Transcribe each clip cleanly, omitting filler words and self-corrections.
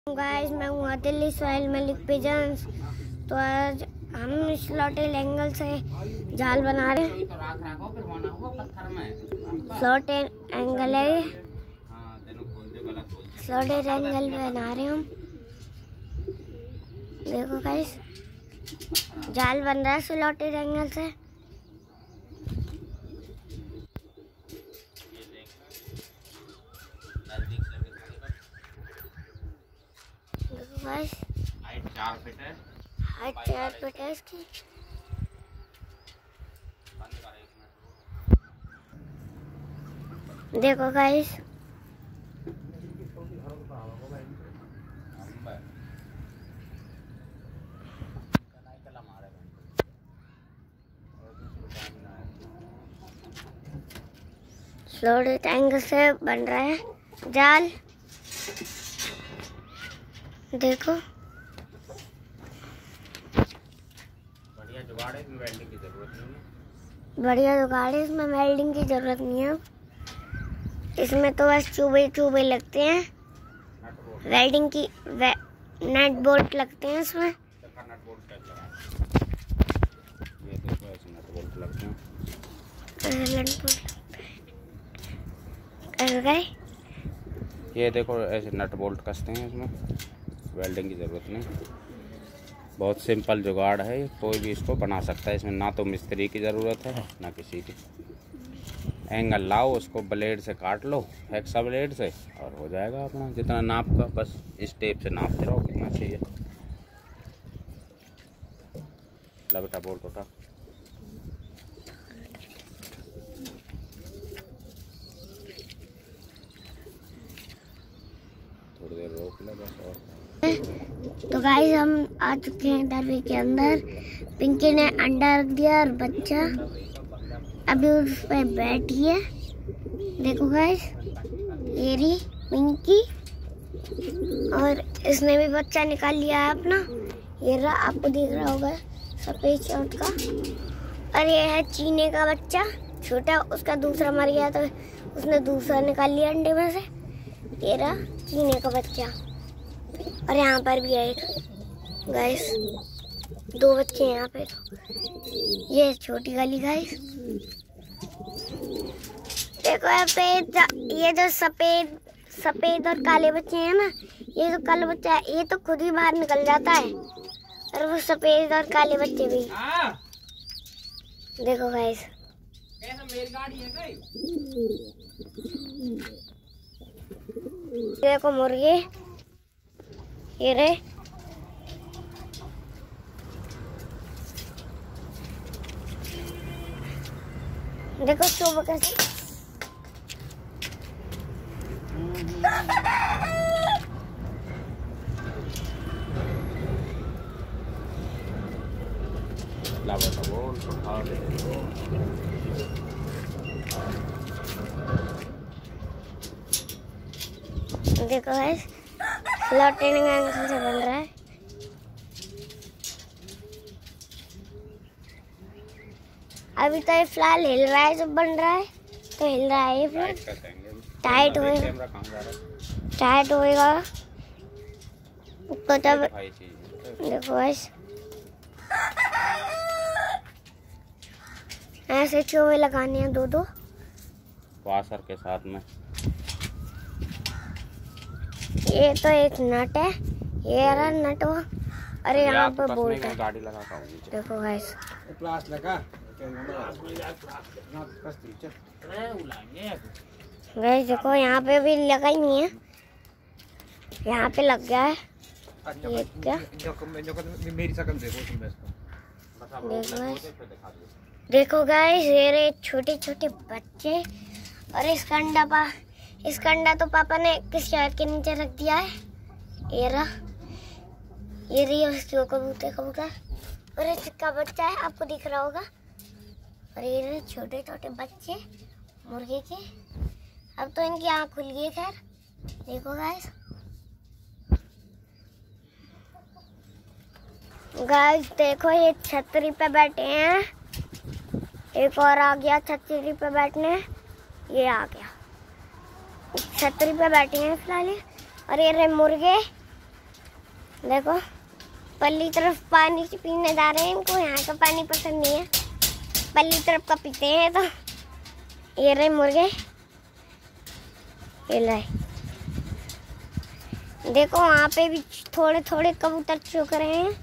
Guys, मैं हूँ Delhi Sohail Malik pigeons. तो आज हम स्लॉटेड एंगल से जाल बना रहे हैं। स्लॉटेड एंगल है, स्लॉटेड एंगल बना रहे हैं हम। देखो गाइस, जाल बन रहा है स्लॉटेड एंगल से। देखो गाइस, हाइट 4 फीट है इसकी। देखो गाइस, स्लॉटेड एंगल से बन रहा है जाल। देखो, बढ़िया जुगाड़ है, इसमें वेल्डिंग की जरूरत नहीं है। बढ़िया जुगाड़ है, इसमें वेल्डिंग की जरूरत नहीं है। इसमें तो बस चुभे लगते हैं, वेल्डिंग की नट बोल्ट लगते हैं इसमें। नट बोल्ट टाइप लगा, ये देखो ऐसे नट बोल्ट लगते हैं। ये देखो ऐसे नट बोल्ट कसते हैं, इसमें वेल्डिंग की ज़रूरत नहीं। बहुत सिंपल जुगाड़ है, कोई भी इसको बना सकता है। इसमें ना तो मिस्त्री की ज़रूरत है ना किसी की। एंगल लाओ, उसको ब्लेड से काट लो, हेक्सा ब्लेड से, और हो जाएगा अपना जितना नाप का। बस इस टेप से नापते रहो कितना चाहिए। ला बेटा बोल्ट उठा। थोड़ी देर रोक लो बस। और तो गाइस, हम आ चुके हैं दरवे के अंदर। पिंकी ने अंडा रख दिया और बच्चा अभी उस पर बैठी है। देखो गाइस, ये रही पिंकी, और इसने भी बच्चा निकाल लिया है अपना। ये रहा, आपको दिख रहा होगा सफेद शर्ट का। और ये है चीने का बच्चा छोटा, उसका दूसरा मर गया तो उसने दूसरा निकाल लिया अंडे में से। ये रहा चीने का बच्चा। और यहाँ पर भी है एक गाइस, 2 बच्चे हैं यहाँ पे। तो ये छोटी वाली गाइस, देखो यहाँ पे ये जो सफेद और काले बच्चे हैं ना, ये जो काला बच्चा है ये तो खुद ही बाहर निकल जाता है, और वो सफेद और काले बच्चे भी। देखो गाइस, देखो मुर्गे, ये रहे। देखो चुभ कैसे। ला बेटा बोल्ट उठा दे। देखो गाइस, स्लॉटेड एंगल से बन रहा है। अभी तो ये फिलहाल हिल रहा है, जब बन रहा है तो हिल रहा है। ये फिर टाइट होएगा तो तब देखो गाइस, ऐसे चोवे लगाने हैं 2-2 वाशर के साथ में। ये तो एक नट है, ये रहा नट हुआ। अरे यहाँ पे बोल्ट है। गाड़ी लगा था। देखो गाइस, प्लास लगा गाइस देखो, यहाँ पे भी लगा ही नहीं है, यहाँ पे लग गया है। ये क्या? मेरी शक्ल देखो गाइस, ये रहे छोटे छोटे बच्चे। और इसका अंडा तो पापा ने किस शहर के नीचे रख दिया है। ये रहा, ये रही उसकी कबूतर। और इसका बच्चा है, आपको दिख रहा होगा। और ये रहे छोटे छोटे बच्चे मुर्गे के। अब तो इनकी आँख खुल गई। खैर देखो गाइस, देखो ये छतरी पे बैठे हैं। एक और आ गया छतरी पे बैठने, ये आ गया। छतरी पे बैठे हैं फिलहाल। और ये रहे मुर्गे, देखो पल्ली तरफ पानी पीने जा रहे हैं, इनको यहाँ का पानी पसंद नहीं है, पल्ली तरफ का पीते हैं। तो ये रहे मुर्गे, ये लाए। देखो वहाँ पे भी थोड़े थोड़े कबूतर चुग रहे हैं।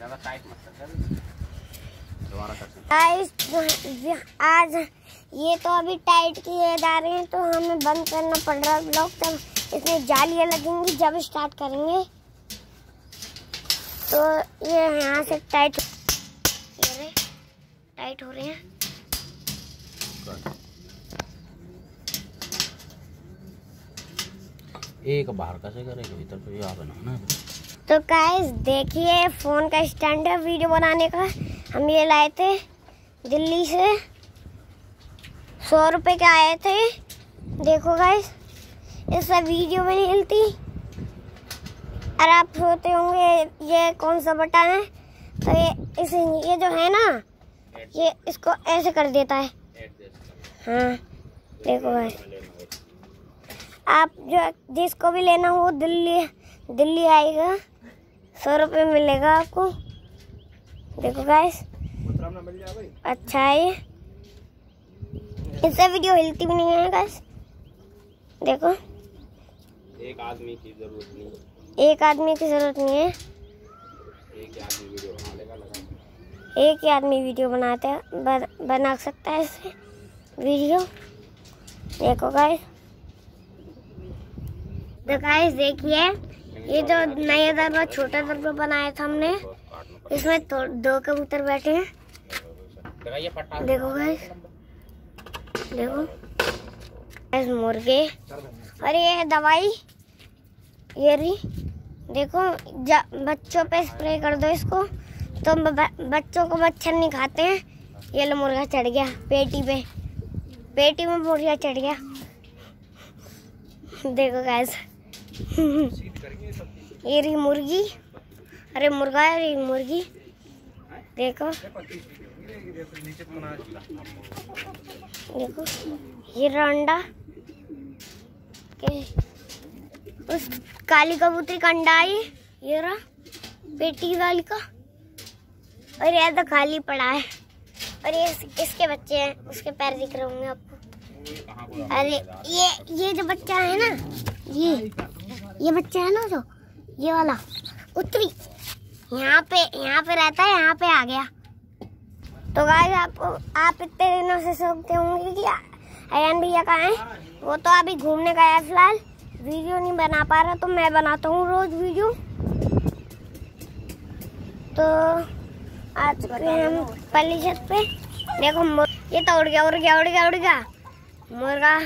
आज ये तो अभी टाइट किए जा रहे हैं, तो हमें बंद करना पड़ रहा है ब्लॉग। तब इसमें जालियाँ लगेंगी जब स्टार्ट करेंगे। तो ये यहाँ से टाइट हो रहे हैं। एक बाहर का से करेगा, भीतर तो यहाँ बनाना। तो गाइस देखिए, फोन का स्टैंड है वीडियो बनाने का। हम ये लाए थे दिल्ली से, 100 रुपए के आए थे। देखो गाइस, इससे वीडियो भी नहीं हिलती। और आप सोचते होंगे ये कौन सा बटन है, तो ये जो है ना, ये इसको ऐसे कर देता है। हाँ देखो गाइस, आप जो जिसको भी लेना हो दिल्ली आएगा, 100 रुपये मिलेगा आपको। देखो गाइस, अच्छा है, इससे वीडियो हिलती भी नहीं है गाइस। देखो एक आदमी की जरूरत नहीं है, एक आदमी की जरूरत नहीं है, एक ही आदमी वीडियो बनाते हैं, बना सकता है इससे वीडियो। देखो गाइस, तो गाइस देखिए, ये जो नया दरबा छोटा दरबा बनाया था हमने, इसमें 2 कबूतर बैठे हैं। देखो गाइस, देखो गाइस, मुर्गे। और ये है दवाई, ये रही। देखो बच्चों पे स्प्रे कर दो इसको, तो बच्चों को मच्छर नहीं खाते हैं। ये लो मुर्गा चढ़ गया पेटी में मुर्गा चढ़ गया। देखो गाइस, ये रही मुर्गी, अरे मुर्गा है, ये मुर्गी। देखो देखो, ये अंडा, उस काली कबूतरी का अंडा है, ये रहा पेटी वाली का। और ये तो खाली पड़ा है। और ये इसके बच्चे हैं, उसके पैर दिख रहे होंगे आपको। अरे ये जो बच्चा है ना, ये बच्चा है ना, जो ये वाला उत्तरी, यहाँ पे रहता है, यहाँ पे आ गया। तो गाइस, आप इतने दिनों से सोचते होंगे कि अयान भैया कहाँ हैं। वो तो अभी घूमने गया है, फिलहाल वीडियो नहीं बना पा रहा, तो मैं बनाता हूँ रोज वीडियो। तो आज हम पल्ली छत पे। देखो ये तो उड़ गया मुर्गा।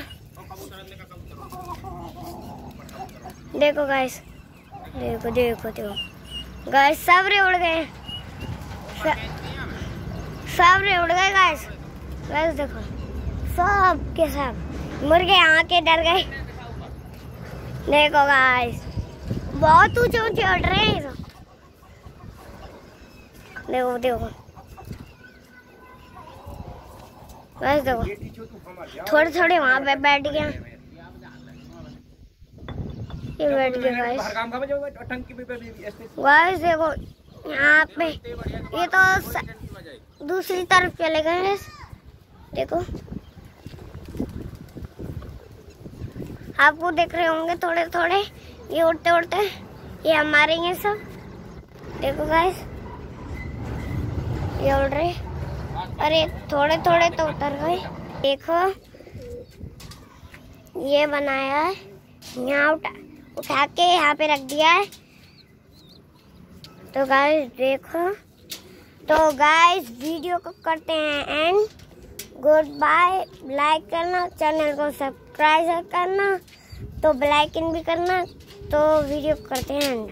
देखो गाइस, देखो गाइस, सब रे उड़ गए, गाइस। देखो सब के सब मुर्गे यहाँ के डर गए। देखो गाइस, बहुत ऊंचे उड़ रहे हैं। देखो गाइस, देखो थोड़े वहाँ पे बैठ गया, ये बैठ गया गाइस। देखो यहाँ पे, ये तो दूसरी तरफ चले गए। देखो आपको देख रहे होंगे थोड़े ये उड़ते, ये हमारे ये सब। देखो गाइस, ये उड़ रहे, अरे थोड़े तो उतर गए। देखो ये बनाया है, यहाँ उठा के यहाँ पे रख दिया है। तो गाइस देखो, तो गाइस वीडियो को करते हैं एंड। Good bye. लाइक करना, चैनल को सब्सक्राइब करना, तो बेल आइकन भी करना। तो वीडियो करते हैं एंड।